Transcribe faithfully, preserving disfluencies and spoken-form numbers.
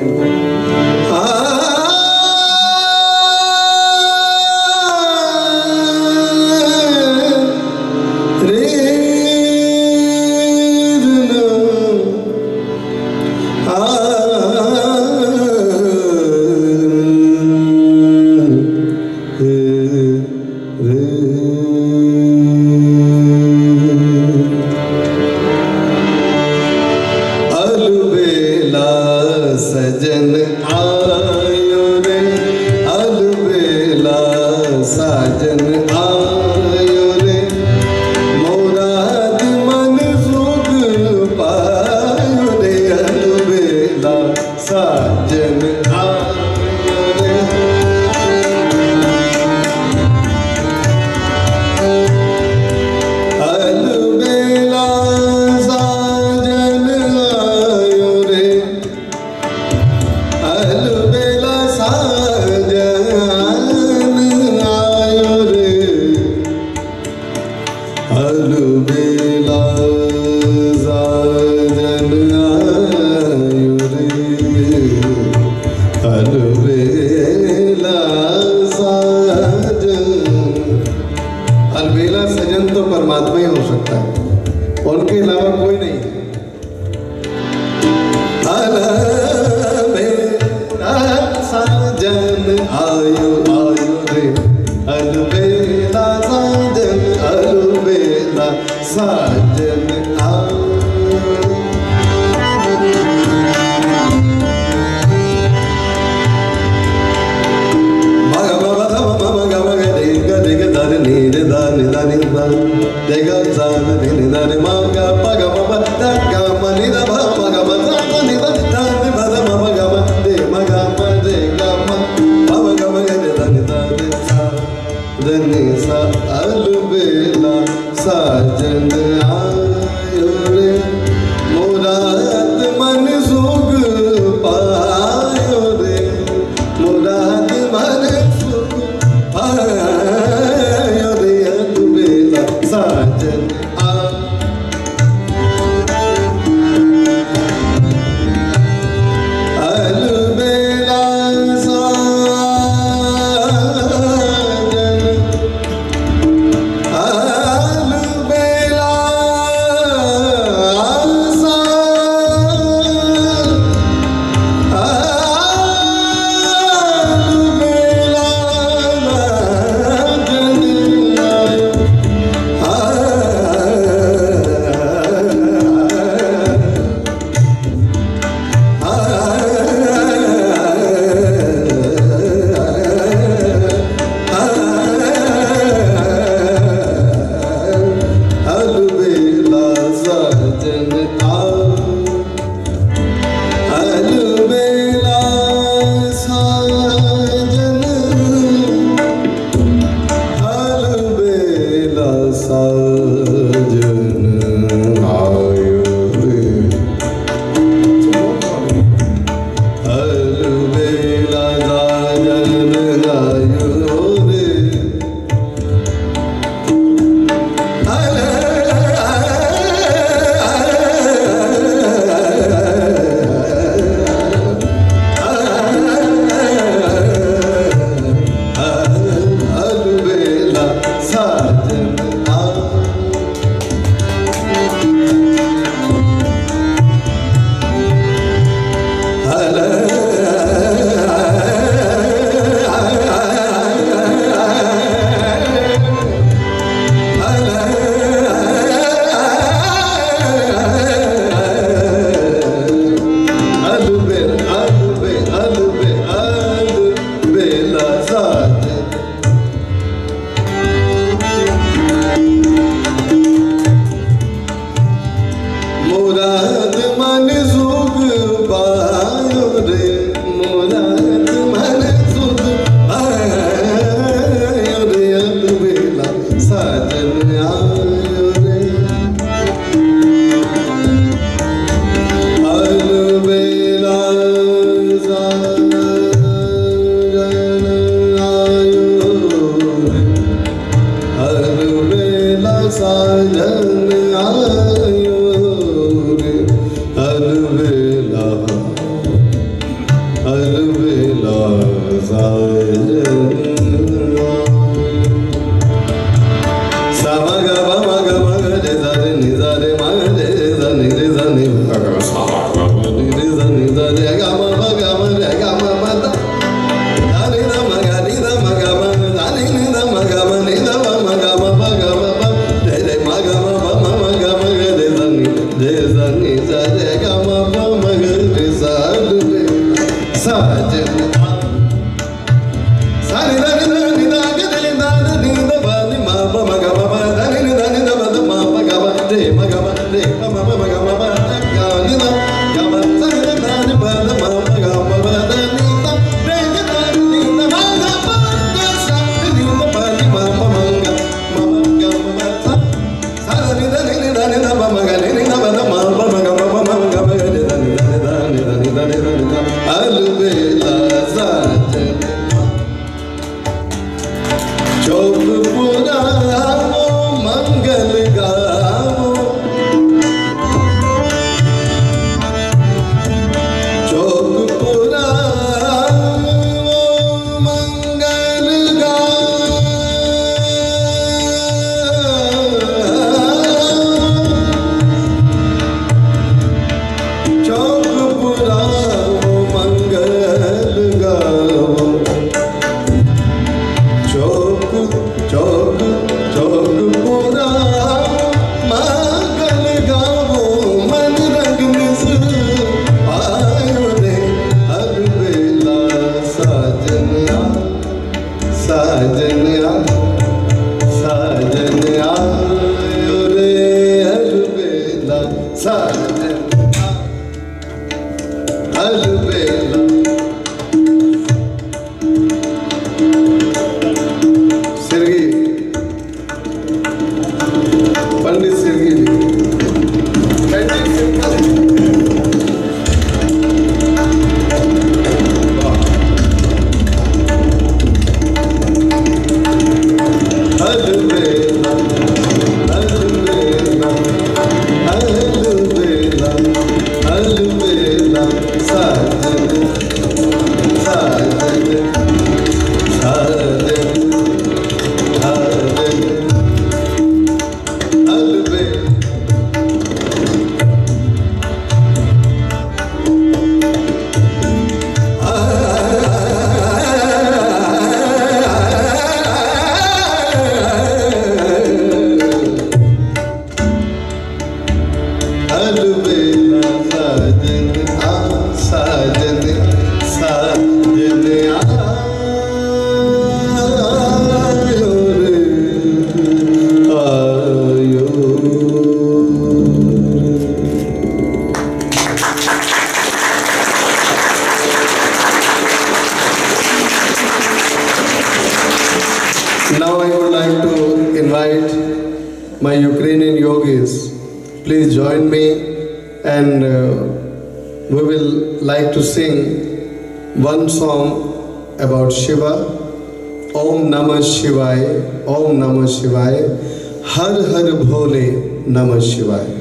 सजन आयो रे अलबेला साजन आयो रे मुराद मन सुख पायो रे अलबेला साजन आयो रे अलबेला साजन आयो रे अलबेला साजन आयो रे अलबेला साजन आयो रे अलबेला साजन। अलबेला सजन तो परमात्मा ही हो सकता है, उनके अलावा कोई नहीं। साजन आयो आयो रे अलबेला साजन अलबेला साजन आयो। मग मग मग मग मग देग देग दर नीर दान दान दान देग जान नीर दान मग पग मग दग मनी द मग मग दान दान दान मग मग दे मग मग दे गम मग मग साजन सानी दानी दानी दानी दानी दानी दानी मा मा मा गा मा दानी दानी दानी मा मा गा मा रे मा गा मा रे मा मा मा गा मा मा गा नि दा गा मा सानी दानी मा मा मा गा मा मा दानी दा रे गा दानी दा मा गा मा गा सानी दा मा ni मा मा मा गा मा मा गा मा सा सानी दानी दानी दा मा मा गा ni दा मा मा मा मा गा मा मा गा मा रे दानी दानी दानी दानी दानी अलबेला साजन चौक पुरावो मंगल गावो चौक पुरावो मंगल गावो चौक पुरावो मंगल गावो चौक चौक चौक पूरा मंगल गावो मन रंग मिस आयो रे हर बेला साजन साजन साजन आयो रे हर बेला साजन हर बेला पंडित सिरगी जी अलबेला अलबेला अलबेला अलबेला साजन साजन साजन साजन अलबेला साजन आ साजन साजन आयो रे आयो Now I would like to invite my Ukrainian yogis. Please join me, and uh, we will like to sing one song about Shiva. Om Namah Shivaya, Om Namah Shivaya, Har Har Bhole Namah Shivaya.